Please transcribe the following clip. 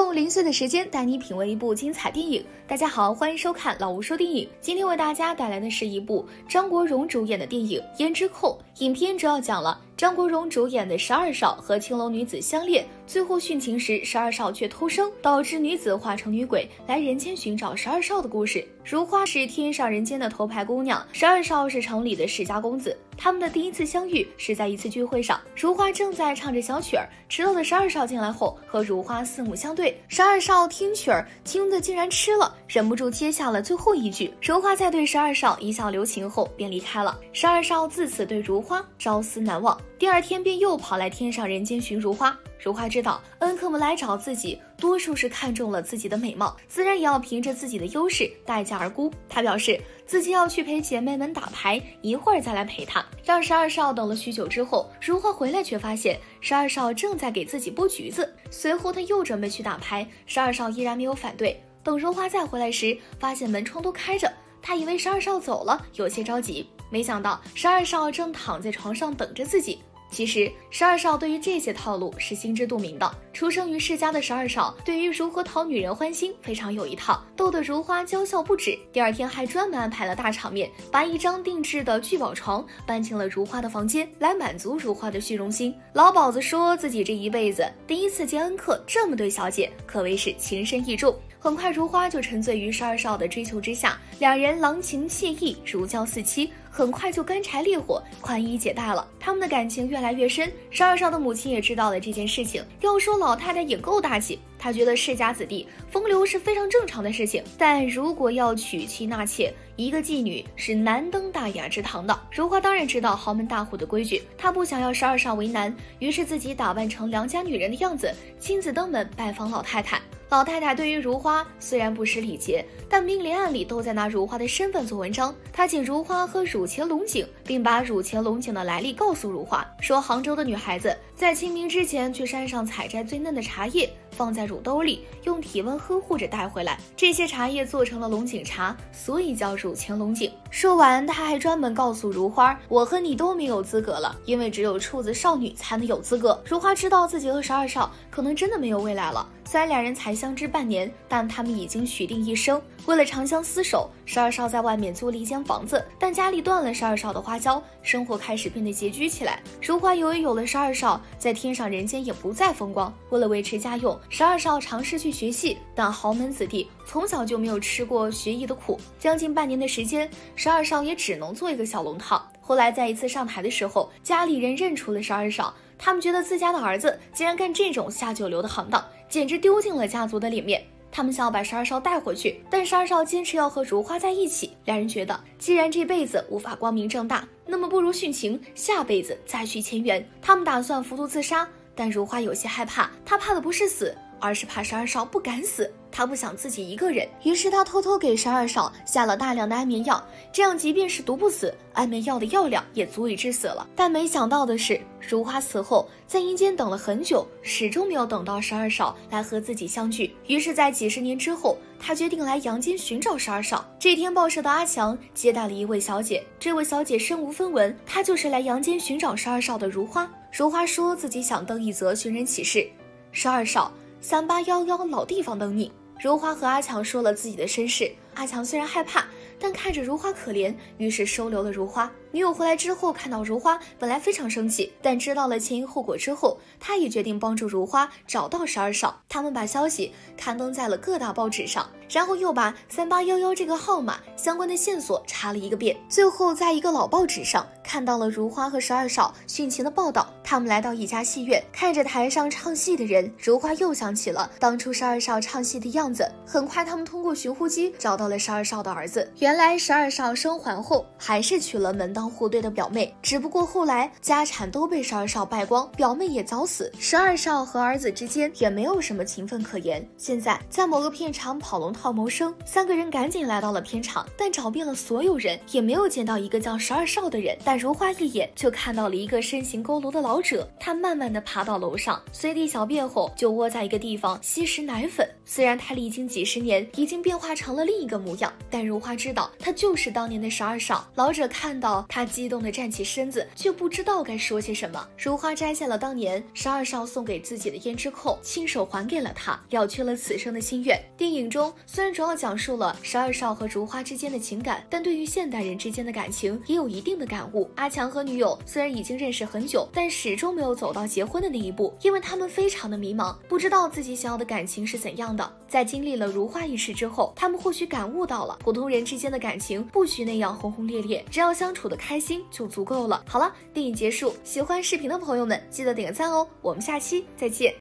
用零碎的时间带你品味一部精彩电影。大家好，欢迎收看老吴说电影。今天为大家带来的是一部张国荣主演的电影《胭脂扣》。影片主要讲了张国荣主演的12少和青楼女子相恋，最后殉情时12少却偷生，导致女子化成女鬼来人间寻找12少的故事。如花是天上人间的头牌姑娘，12少是城里的世家公子。他们的第一次相遇是在一次聚会上，如花正在唱着小曲儿，迟到的12少进来后和如花四目相对，12少听曲儿听得竟然痴了，忍不住接下了最后一句。如花在对12少一笑留情后便离开了，12少自此对如花朝思难忘，第二天便又跑来天上人间寻如花。如花知道恩客们来找自己多数是看中了自己的美貌，自然也要凭着自己的优势待价而沽。她表示自己要去陪姐妹们打牌，一会儿再来陪她。让12少等了许久之后，如花回来却发现12少正在给自己剥橘子。随后他又准备去打牌，12少依然没有反对。等如花再回来时，发现门窗都开着，他以为12少走了，有些着急，没想到12少正躺在床上等着自己。其实12少对于这些套路是心知肚明的，出生于世家的12少对于如何讨女人欢心非常有一套，逗得如花娇笑不止。第二天还专门安排了大场面，把一张定制的聚宝床搬进了如花的房间，来满足如花的虚荣心。老鸨子说自己这一辈子第一次见恩客这么对小姐，可谓是情深意重。很快如花就沉醉于12少的追求之下，两人郎情妾意，如胶似漆，很快就干柴烈火，宽衣解带了。他们的感情越来越深，12少的母亲也知道了这件事情。要说老太太也够大气，她觉得世家子弟风流是非常正常的事情，但如果要娶妻纳妾，一个妓女是难登大雅之堂的。如花当然知道豪门大户的规矩，她不想要12少为难，于是自己打扮成良家女人的样子，亲自登门拜访老太太。老太太对于如花虽然不失礼节，但明里暗里都在拿如花的身份做文章。她请如花喝乳茄龙井，并把乳茄龙井的来历告诉如花，说杭州的女孩子在清明之前去山上采摘最嫩的茶叶，放在乳兜里，用体温呵护着带回来，这些茶叶做成了龙井茶，所以叫乳茄龙井。说完，他还专门告诉如花，我和你都没有资格了，因为只有处子少女才能有资格。如花知道自己和12少可能真的没有未来了，虽然两人才相知半年，但他们已经许定一生。为了长相厮守，12少在外面租了一间房子，但家里断了12少的花销，生活开始变得拮据起来。如花由于有了12少，在天上人间也不再风光。为了维持家用，12少尝试去学戏，但豪门子弟从小就没有吃过学艺的苦，将近半年的时间，12少也只能做一个小龙套。后来在一次上台的时候，家里人认出了12少，他们觉得自家的儿子竟然干这种下九流的行当，简直丢尽了家族的脸面。他们想要把12少带回去，但12少坚持要和如花在一起。两人觉得既然这辈子无法光明正大，那么不如殉情，下辈子再续前缘。他们打算服毒自杀，但如花有些害怕，她怕的不是死，而是怕12少不敢死，他不想自己一个人，于是他偷偷给12少下了大量的安眠药，这样即便是毒不死，安眠药的药量也足以致死了。但没想到的是，如花死后在阴间等了很久，始终没有等到12少来和自己相聚，于是在几十年之后，他决定来阳间寻找12少。这天报社的阿强接待了一位小姐，这位小姐身无分文，她就是来阳间寻找12少的如花。如花说自己想登一则寻人启事，12少3811老地方等你。如花和阿强说了自己的身世，阿强虽然害怕，但看着如花可怜，于是收留了如花。女友回来之后看到如花，本来非常生气，但知道了前因后果之后，他也决定帮助如花找到12少。他们把消息刊登在了各大报纸上，然后又把3811这个号码相关的线索查了一个遍，最后在一个老报纸上看到了如花和12少殉情的报道。他们来到一家戏院，看着台上唱戏的人，如花又想起了当初12少唱戏的样子。很快他们通过寻呼机找到了12少的儿子，原来12少生还后还是娶了门当户对的表妹，只不过后来家产都被12少败光，表妹也早死，12少和儿子之间也没有什么情分可言。现在在某个片场跑龙套谋生，三个人赶紧来到了片场，但找遍了所有人也没有见到一个叫12少的人。但如花一眼就看到了一个身形佝偻的老者，他慢慢的爬到楼上，随地小便后就窝在一个地方吸食奶粉。 虽然他历经几十年，已经变化成了另一个模样，但如花知道他就是当年的12少。老者看到他激动地站起身子，却不知道该说些什么。如花摘下了当年12少送给自己的胭脂扣，亲手还给了他，了却了此生的心愿。电影中虽然主要讲述了12少和如花之间的情感，但对于现代人之间的感情也有一定的感悟。阿强和女友虽然已经认识很久，但始终没有走到结婚的那一步，因为他们非常的迷茫，不知道自己想要的感情是怎样的。在经历了如花一事之后，他们或许感悟到了普通人之间的感情不需那样轰轰烈烈，只要相处的开心就足够了。好了，电影结束，喜欢视频的朋友们记得点个赞哦，我们下期再见。